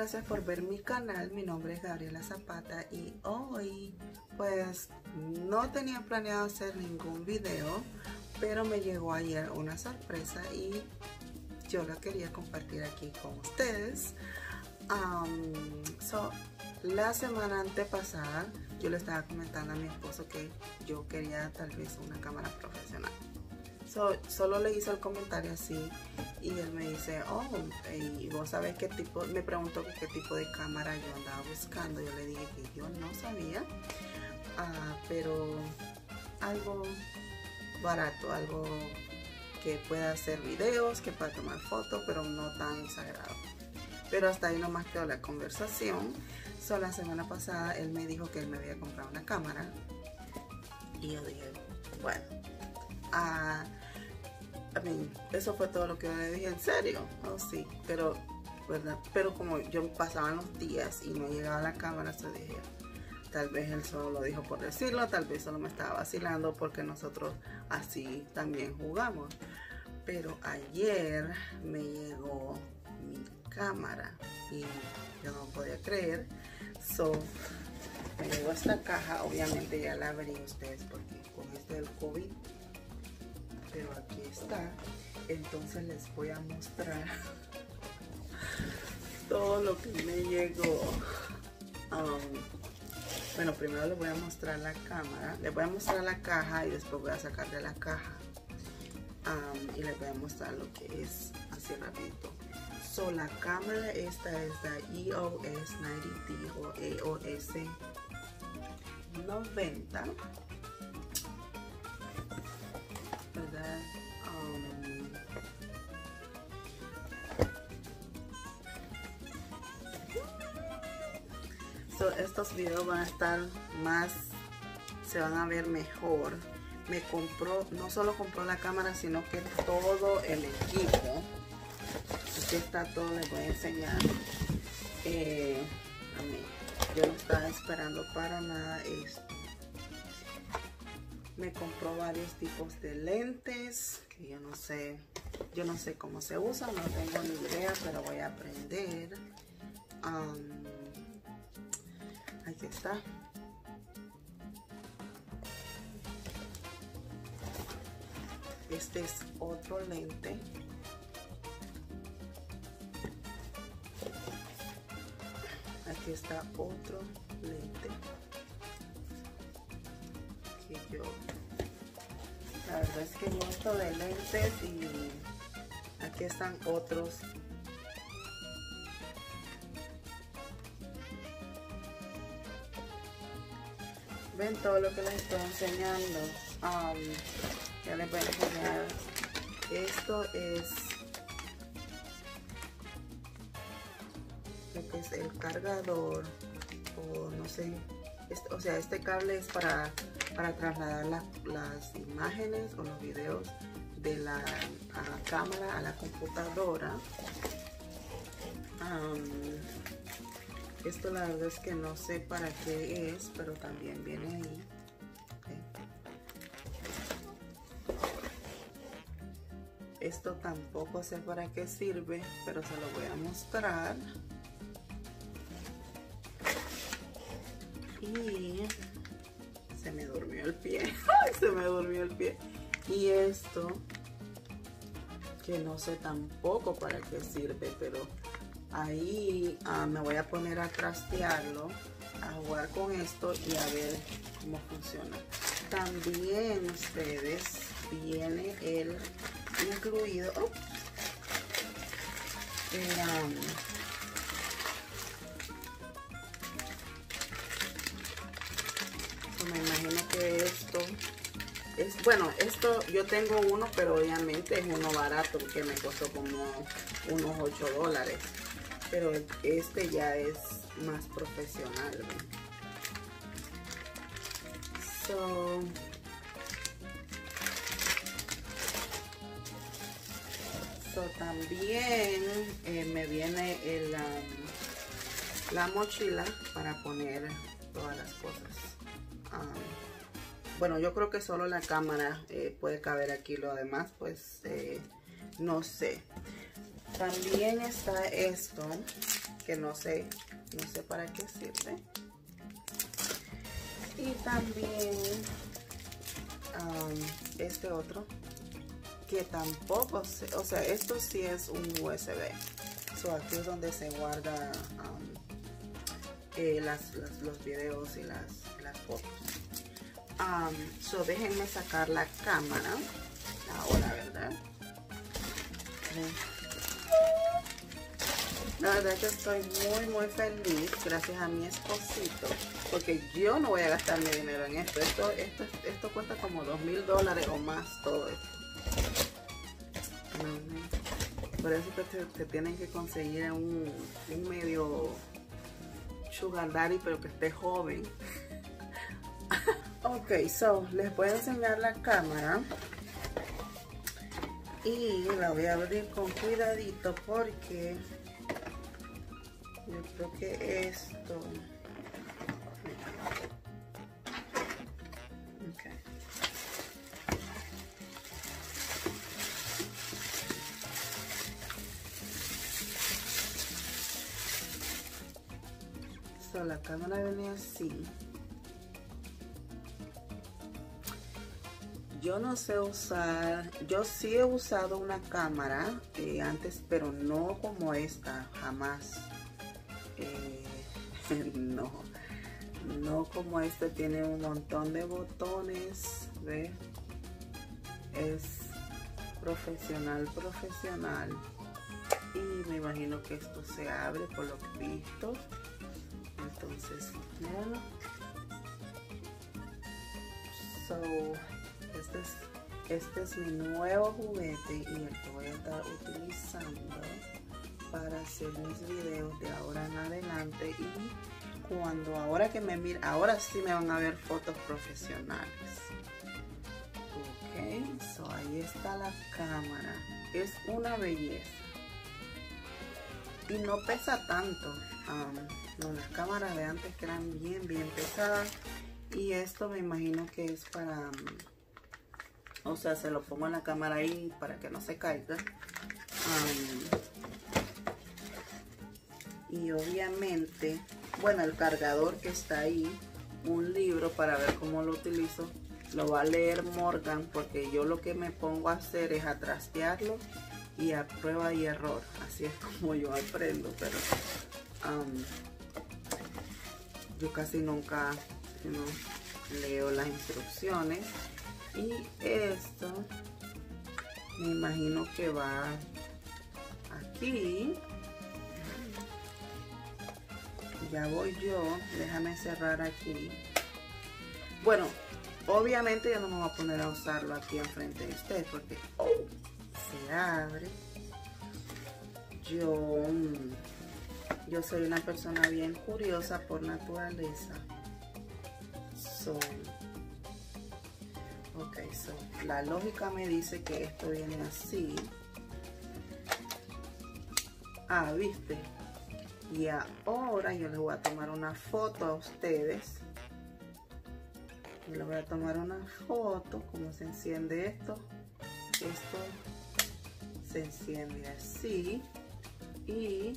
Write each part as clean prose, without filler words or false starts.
gracias por ver mi canal. Mi nombre es Gabriela Zapata y hoy pues no tenía planeado hacer ningún video, pero me llegó ayer una sorpresa y yo la quería compartir aquí con ustedes. La semana antepasada yo le estaba comentando a mi esposo que yo quería tal vez una cámara profesional. Solo le hice el comentario así y él me dice, oh, y vos sabés qué tipo, me preguntó qué tipo de cámara yo andaba buscando. Yo le dije que yo no sabía, pero algo barato, algo que pueda hacer videos, que pueda tomar fotos, pero no tan exagerado. Pero hasta ahí nomás quedó la conversación. La semana pasada él me dijo que él me había comprado una cámara y yo dije, bueno, eso fue todo lo que yo le dije. ¿En serio? Oh, sí, pero ¿verdad? Pero como yo pasaban los días y no llegaba la cámara, yo dije, tal vez él solo lo dijo por decirlo, tal vez solo me estaba vacilando porque nosotros así también jugamos. Pero ayer me llegó mi cámara y yo no podía creer. Me llegó esta caja, obviamente ya la abrí ustedes porque con este del COVID, pero aquí está. Entonces les voy a mostrar todo lo que me llegó. Bueno, primero les voy a mostrar la cámara, les voy a mostrar la caja y después voy a sacar de la caja y les voy a mostrar lo que es así rapidito. La cámara esta es la EOS 90D o EOS 90, ¿verdad? Estos videos van a estar más, se van a ver mejor. Me compró, no solo compró la cámara, sino que todo el equipo. Aquí está todo, les voy a enseñar. Yo no estaba esperando para nada esto. Me compró varios tipos de lentes que yo no sé cómo se usan, no tengo ni idea, pero voy a aprender. Aquí está. Este es otro lente. Aquí está otro lente que yo, la verdad es que gusto de lentes. Y aquí están otros. Ven todo lo que les estoy enseñando. Ya les voy a enseñar. Esto es lo que es el cargador, o no sé, o sea, este cable es para trasladar las imágenes o los videos de la cámara a la computadora. Esto la verdad es que no sé para qué es, pero también viene ahí. Esto tampoco sé para qué sirve, pero se lo voy a mostrar. Y se me durmió el pie. Se me durmió el pie. Y esto, que no sé tampoco para qué sirve, pero ahí me voy a poner a trastearlo, a jugar con esto y a ver cómo funciona. También ustedes viene el incluido me imagino que esto es, bueno, esto yo tengo uno, pero obviamente es uno barato que me costó como unos $8, pero este ya es más profesional, ¿no? También me viene la mochila para poner todas las cosas. Bueno, yo creo que solo la cámara puede caber aquí, lo demás pues no sé. También está esto, que no sé para qué sirve. Y también este otro que tampoco sé, o sea, esto sí es un USB. So, aquí es donde se guarda los videos y las fotos. So, déjenme sacar la cámara ahora, ¿verdad? La verdad que estoy muy feliz gracias a mi esposito, porque yo no voy a gastar mi dinero en esto. Esto cuesta como $2000 o más todo esto. Por eso que te tienen que conseguir un medio sugar daddy, pero que esté joven. Ok, so les voy a enseñar la cámara y la voy a abrir con cuidadito porque yo creo que esto... Okay. So, la cámara venía así. Yo no sé usar, yo sí he usado una cámara antes, pero no como esta, jamás. No como este, tiene un montón de botones, ¿ve? Es profesional. Y me imagino que esto se abre por lo que he visto. Entonces, míralo. So, este es mi nuevo juguete y el que voy a estar utilizando para hacer mis videos de ahora en adelante. Y ahora que me miren, ahora sí me van a ver fotos profesionales. Ok, so ahí está la cámara. Es una belleza y no pesa tanto. No, las cámaras de antes que eran bien pesadas. Y esto me imagino que es para, o sea, se lo pongo en la cámara ahí para que no se caiga. Y obviamente, bueno, el cargador que está ahí, un libro para ver cómo lo utilizo, lo va a leer Morgan, porque yo lo que me pongo a hacer es a trastearlo y a prueba y error. Así es como yo aprendo, pero yo casi nunca leo las instrucciones. Y esto me imagino que va aquí. Ya voy yo, déjame cerrar aquí. Bueno, obviamente yo no me voy a poner a usarlo aquí enfrente de ustedes porque se abre. Yo soy una persona bien curiosa por naturaleza. La lógica me dice que esto viene así. ¿Viste? Y ahora yo les voy a tomar una foto a ustedes. Y les voy a tomar una foto. ¿Cómo se enciende esto? Esto se enciende así. Y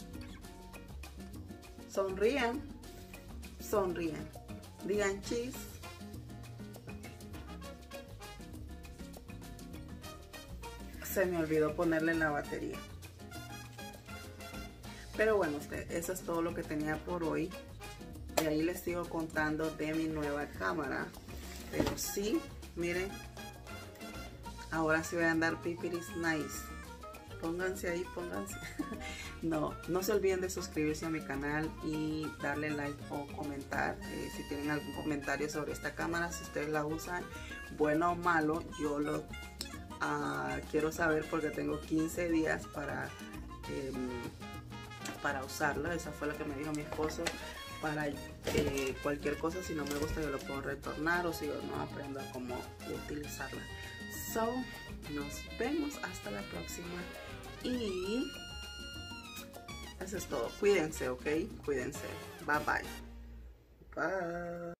sonrían. Digan cheese. Se me olvidó ponerle la batería. Pero bueno, eso es todo lo que tenía por hoy. Y ahí les sigo contando de mi nueva cámara. Pero sí, miren, ahora sí voy a andar pipiris nice. Pónganse ahí, pónganse. No se olviden de suscribirse a mi canal y darle like o comentar. Si tienen algún comentario sobre esta cámara, si ustedes la usan, bueno o malo, yo lo quiero saber porque tengo 15 días para usarla. Esa fue lo que me dijo mi esposo. Para cualquier cosa, si no me gusta, yo lo puedo retornar, o si yo no aprendo a cómo utilizarla. So, nos vemos hasta la próxima. Y eso es todo. Cuídense, ¿ok? Cuídense. Bye bye. Bye.